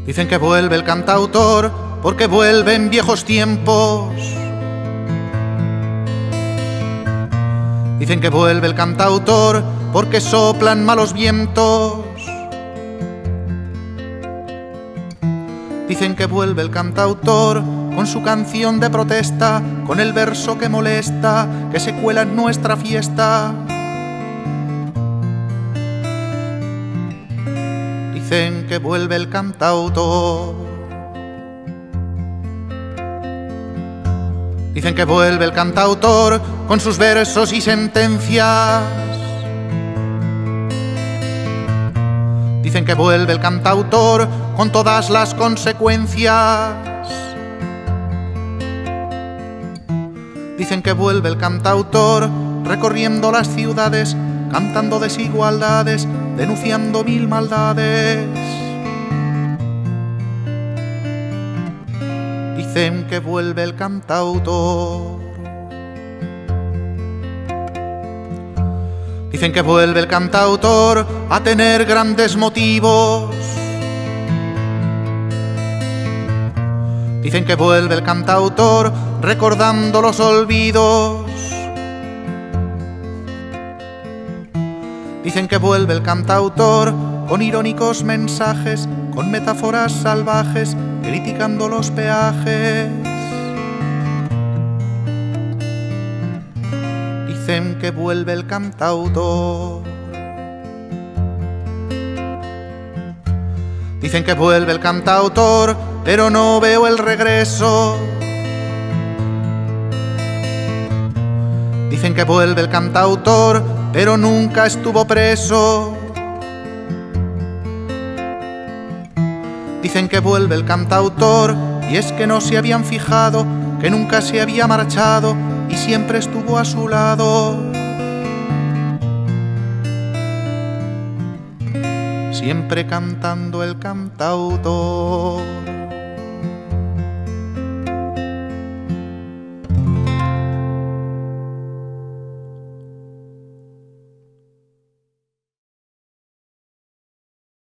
Dicen que vuelve el cantautor porque vuelven viejos tiempos. Dicen que vuelve el cantautor porque soplan malos vientos. Dicen que vuelve el cantautor con su canción de protesta, con el verso que molesta, que se cuela en nuestra fiesta. Dicen que vuelve el cantautor. Dicen que vuelve el cantautor con sus versos y sentencias. Dicen que vuelve el cantautor con todas las consecuencias. Dicen que vuelve el cantautor recorriendo las ciudades, cantando desigualdades, denunciando mil maldades. Dicen que vuelve el cantautor. Dicen que vuelve el cantautor a tener grandes motivos. Dicen que vuelve el cantautor recordando los olvidos. Dicen que vuelve el cantautor con irónicos mensajes, con metáforas salvajes, criticando los peajes. Dicen que vuelve el cantautor. Dicen que vuelve el cantautor, pero no veo el regreso. Dicen que vuelve el cantautor, pero nunca estuvo preso. Dicen que vuelve el cantautor, y es que no se habían fijado que nunca se había marchado y siempre estuvo a su lado. Siempre cantando el cantautor.